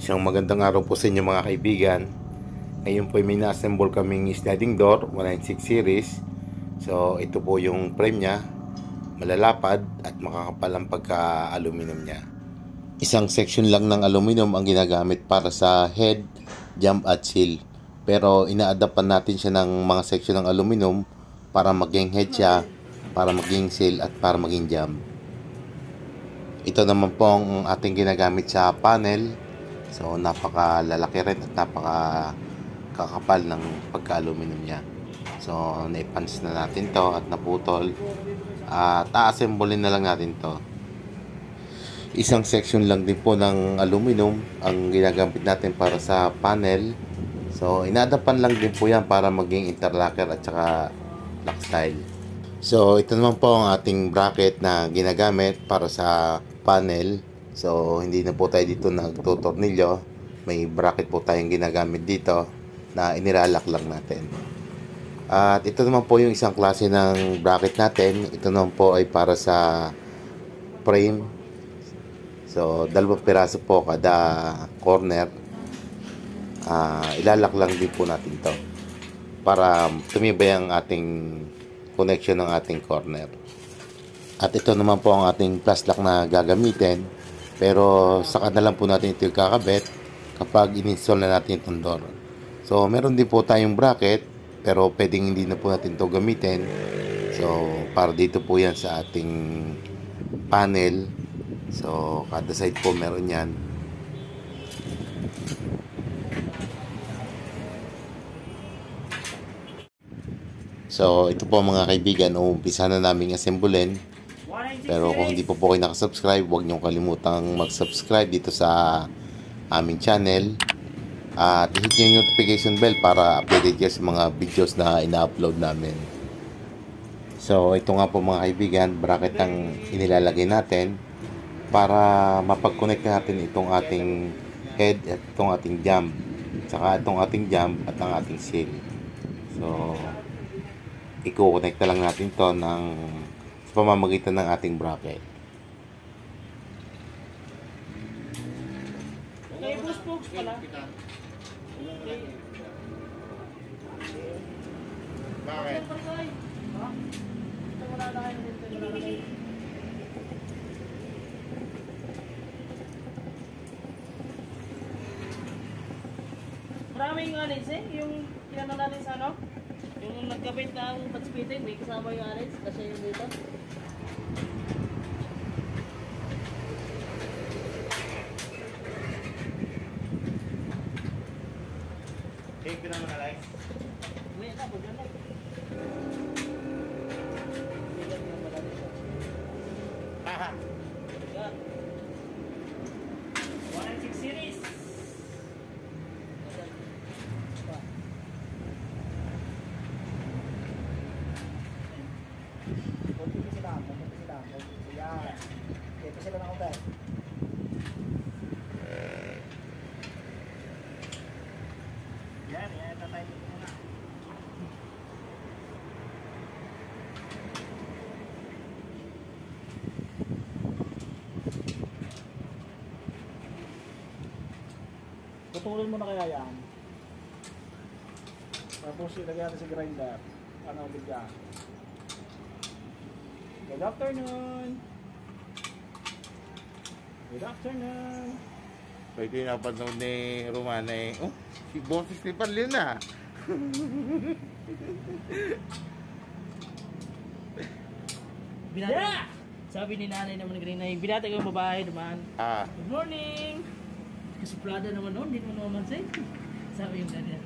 Isang magandang araw po sa inyo mga kaibigan. Ngayon po may na-assemble kaming sliding door 196 series. So ito po yung frame nya, malalapad at makakapal ang pagka-aluminum nya. Isang section lang ng aluminum ang ginagamit para sa head, jump at seal. Pero ina-adaptan natin siya ng mga section ng aluminum para maging head siya, para maging seal at para maging jump. Ito naman po ang ating ginagamit sa panel. So napakalalaki rin at napakakakapal ng pagka-aluminum niya. So naipans na natin to at naputol. At a-assemblein na lang natin to. Isang section lang din po ng aluminum ang ginagamit natin para sa panel. So inadapan lang din po yan para maging interlocker at saka lock style. So ito naman po ang ating bracket na ginagamit para sa panel. So hindi na po tayo dito nagtutornilyo. May bracket po tayong ginagamit dito na inilalak lang natin. At ito naman po yung isang klase ng bracket natin. Ito naman po ay para sa frame. So dalawang piraso po kada corner. Ilalak lang din po natin to para tumibay ang ating connection ng ating corner. At ito naman po ang ating plus lock na gagamitin. Pero saka na lang po natin ito kakabit kapag in-install na natin itong door. So meron din po tayong bracket pero pwedeng hindi na po natin ito gamitin. So para dito po yan sa ating panel. So kada side po meron yan. So ito po mga kaibigan, umpisa na naming assemblein. Pero kung hindi po kayo nakasubscribe, huwag niyong kalimutang mag-subscribe dito sa aming channel. At hit niyo yung notification bell para updated kayo sa mga videos na ina-upload namin. So ito nga po mga kaibigan, bracket ang inilalagay natin para mapag-connect natin itong ating head at itong ating jump. Saka itong ating jump at ang ating seal. So i-connect na lang natin to ng sa pamamagitan ng ating bracket. Okay, push pala. Bakit? Maraming alis yung pinano natin sa ano? Yung nagkabit ng batspitin, may kasama yung alis kasi yung dito. Take na naman alay. May na, pag ganda. Haha. Yan. 196 series. Yan, tatay ko muna. Putulin mo na kaya yan. Tapos ilagay natin sa grinder. Ano ulit yan? Good afternoon! Good afternoon! Pwede napanood ni Romana eh. Oh, si Boses ni Parlin na. Binata. Yeah! Sabi ni nanay naman kanina, binata ko yung babae naman. Good morning! Kasuplada naman noon, hindi mo naman say. Sabi yung nanay.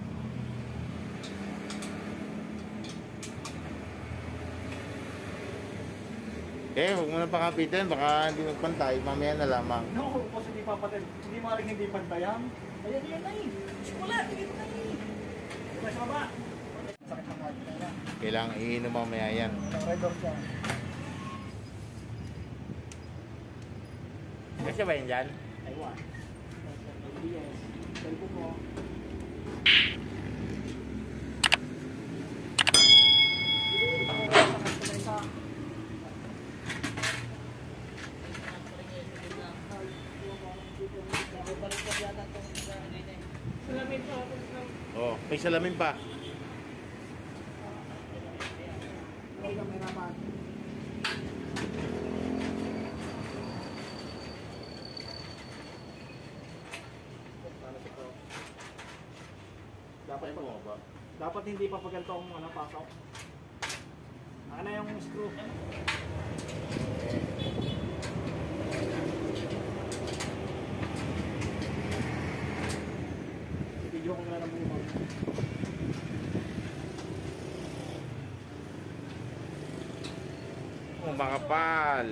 Huwag mo na pakapitin, baka hindi magpantay, mamaya na lamang. No, kasi hindi papatid. Hindi maaaring hindi pantayan. Ayan yan ay. Chocolate, hindi mo tayo. Mas baba. Sakit ng heart na yan. Kailangan iinom mamaya yan. Red door siya. Kasi ba yun dyan? Aywan. Yes. Cellphone mo. Balik ka yata salamin pa. Huwag kang mahirapan. Dapat pa. Dapat hindi pa paganto ang ano, pasok. Ano na yung screw? Video ko na lang muna. Oh, makapal.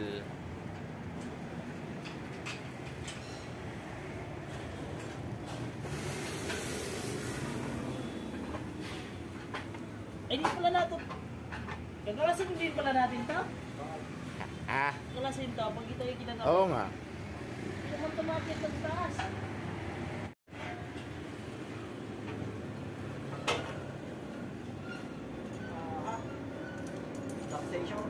Ay, hindi pala natin. Kagalasin din pala natin to. Ah, Kagalasin to. Pag ito yung kinanap. oo nga. Hindi naman tumakit ng taas. Lock station.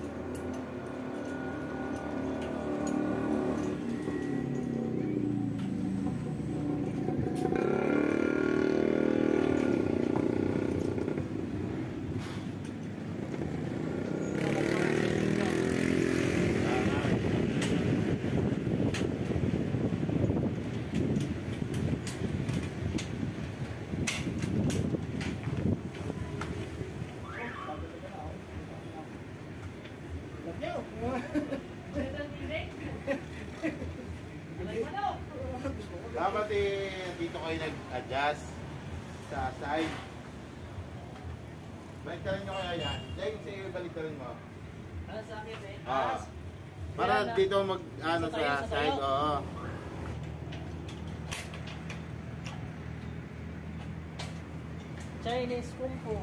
Dapat dito kayo nag-adjust sa side. Baliktarin nyo kaya yan. Dahil kung sa'yo baliktarin mo. Ano sa akin eh? Ah. Taas. Para Yan, dito mag ano Sa tayo, sa sa side. tayo. Oo. Chinese Kung Fu.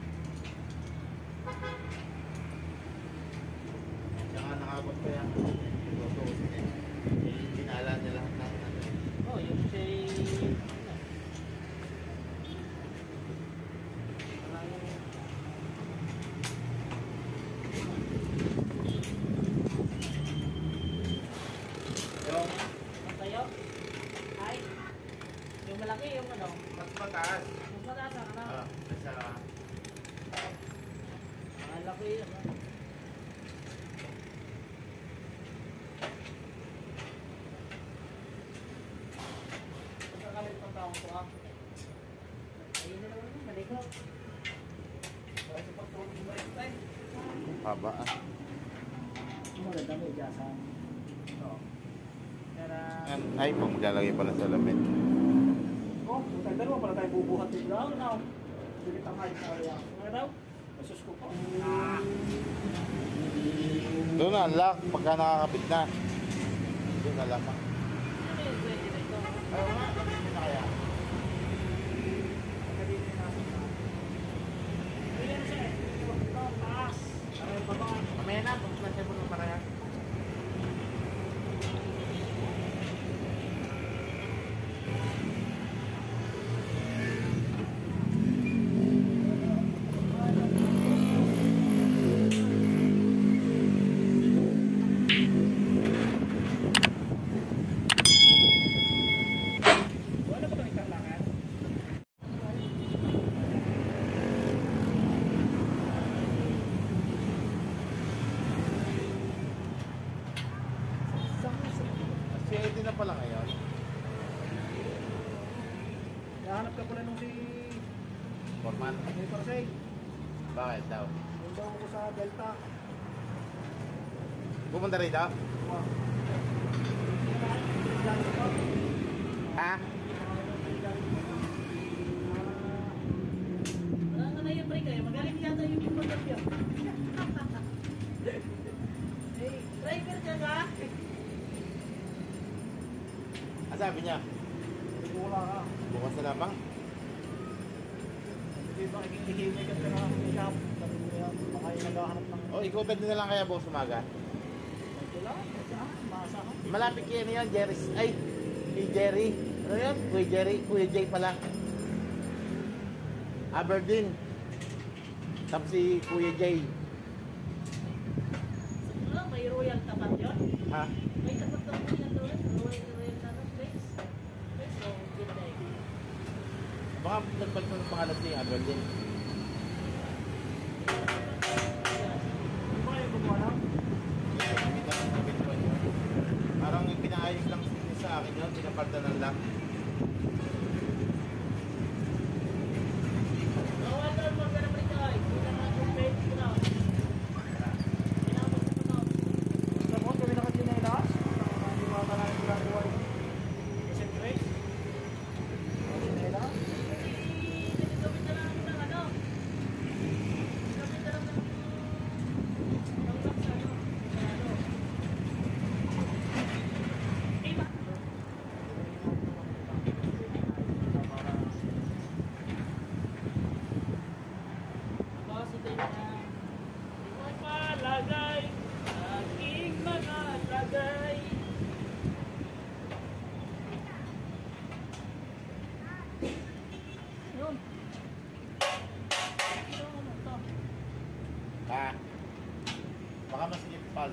Tsaka nakabot pa yan. Tutuusin eh. Hinala niya lahat ng ano. Oh, yung siya Yung ang tayo. Ay. Yung malaki, yung ano. mas mataas. Mas mataas ang ano. Sa Ang laki, ano. Pagkakalit pang taong ko ah. Ayun na naman, maligaw. Para sa pagtulog mo rin tayo. haba. Maganda may jasan. Oo. Pero, Ay, pag maglalagay pala sa lamin. Oh, tayo dalawa pala tayo bubuhat din lang. Now, bilit ang height sa area. ano daw? Masus ko po. Doon na, lock. Pagka nakakapit na. Doon na lamang. Ano yung 20 na ito? Ayaw nga, kapit mo na kaya. Pagkadito yung nasa sa Ayan siya eh. Ito, taas. aray pa ba? Mamaya na, pag-flash mo ng paraya. Wala ba itong kailangan? Kasi na pala ngayon. Nahanap ka pala nung si Forman. Parsay. Bakit daw? Nung daw ako sa Delta. Pumunta rito? Wow. Ha? Ano na yung break kayo? Magaling yata yung pagkakap yun. Hey, driver ka ka? Ah, sabi niya, Wala ka. bukas na lamang. Hindi ba ikikimay ka na ng shop? Sabi mo yan, baka yung naghahanap ng... O, ikutan din na lang kaya bukas umaga. Wala, saan? Maasahan. Malapit kayo na yan, Jerry. Ay, si Jerry. Ano yan? Kuya Jerry. Kuya Jay pala. Aberdeen. Tapos si Kuya Jay. Ano, may royal tapat yun? Ha? May tapat daw po yan doon. Royal na ano, place. So, good day. Baka nagpalit ng pangalan niya, Adwal din. Ano yung gumawa lang? Parang pinaayos lang sa akin yun, pinapalda ng lock. Tapos kami nakasinelas. Hindi mga kanalang ginagawa yung isang trace. Sinelas. Lagay, aking mga lagay. Yun. Baka masigit pal.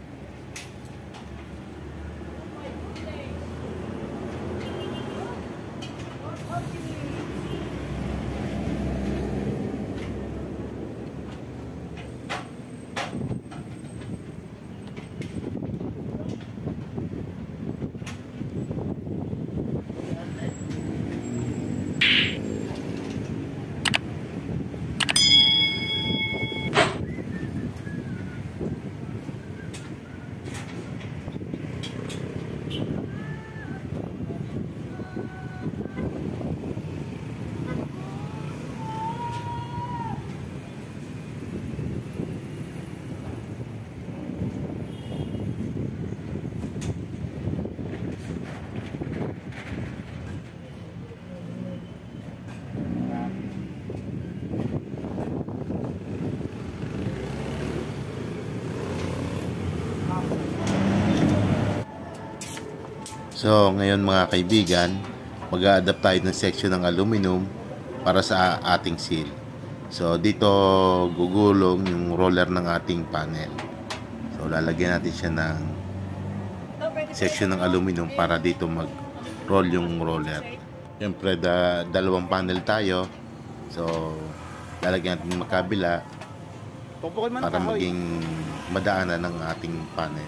So, ngayon mga kaibigan, mag-a-adapt tayo ng section ng aluminum para sa ating seal. So, dito gugulong yung roller ng ating panel. So, lalagyan natin siya ng section ng aluminum para dito mag-roll yung roller. Siyempre, dalawang panel tayo. So, lalagyan natin magkabila para maging madaanan ng ating panel.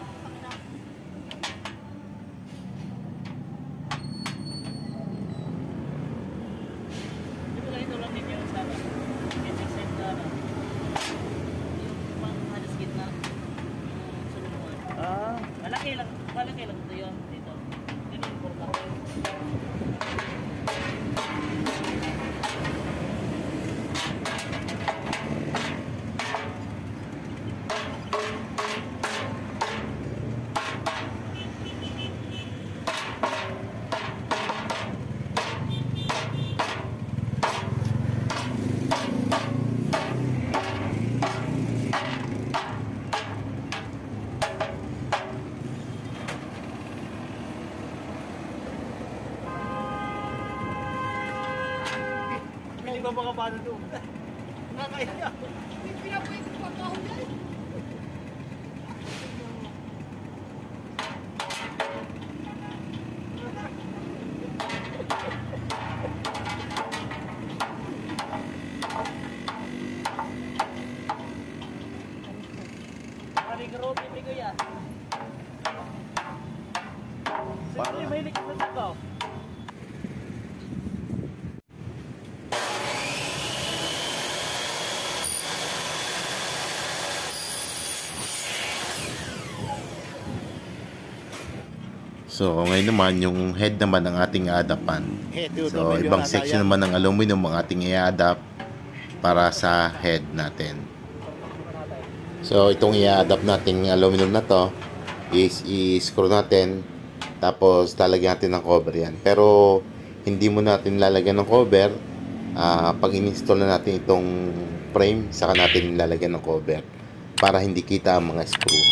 Malaki lang ito yun dito. Dito yung importante. Hindi ba makapano doon? Nakakaya. Pinapuin ko pa ako dyan. Marigarote ni Kuya. Sige, mahilig ka sa ito. So, ngayon naman, yung head naman ng ating i-adapan. So, ibang section naman ng aluminum ang ating i-adapt para sa head natin. So, itong i-adapt nating aluminum na to is i-screw natin tapos lalagyan natin ng cover yan. Pero, hindi mo natin lalagyan ng cover. Pag in-install na natin itong frame, saka natin lalagyan ng cover para hindi kita ang mga screw.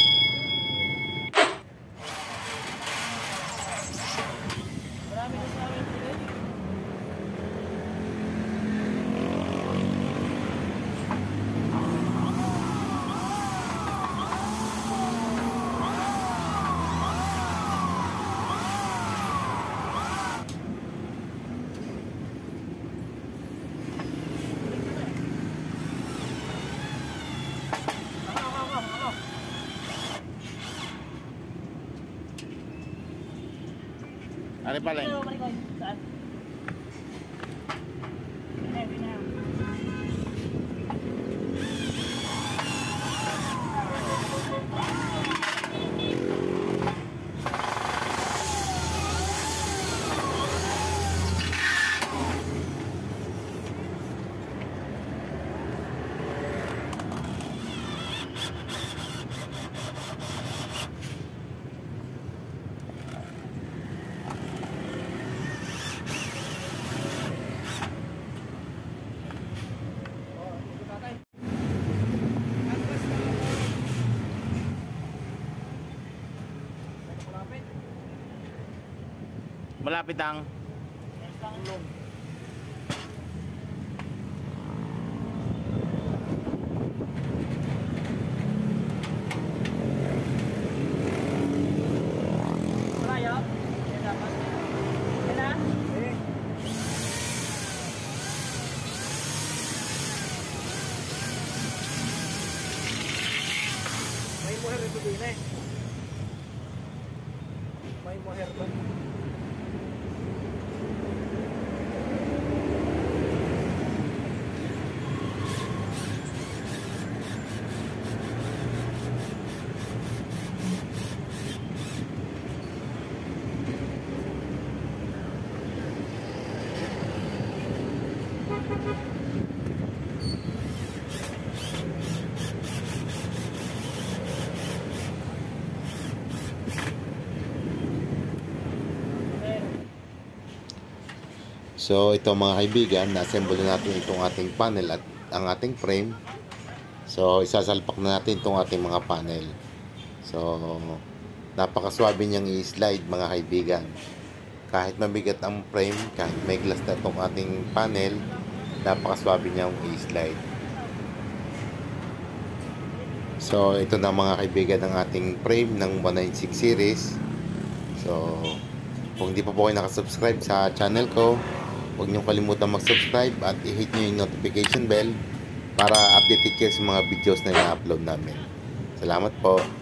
Ano pala Dito, Marikoy. Saan? Pina. Malapit ang Malayo? Yan dapat. Yan na? May muher ito din eh. May muher doon. So ito mga kaibigan, na-assemble na natin itong ating panel at ang ating frame. So isasalpak na natin itong ating mga panel. So napakaswabe niyang i-slide mga kaibigan. Kahit mabigat ang frame, kahit may glass na itong ating panel, napakaswabe niyang i-slide. So ito na mga kaibigan ang ating frame ng 196 series. So kung hindi pa po kayo nakasubscribe sa channel ko, huwag niyong kalimutan mag-subscribe at i-hit niyo yung notification bell para updated kayo sa mga videos na i-upload namin. Salamat po.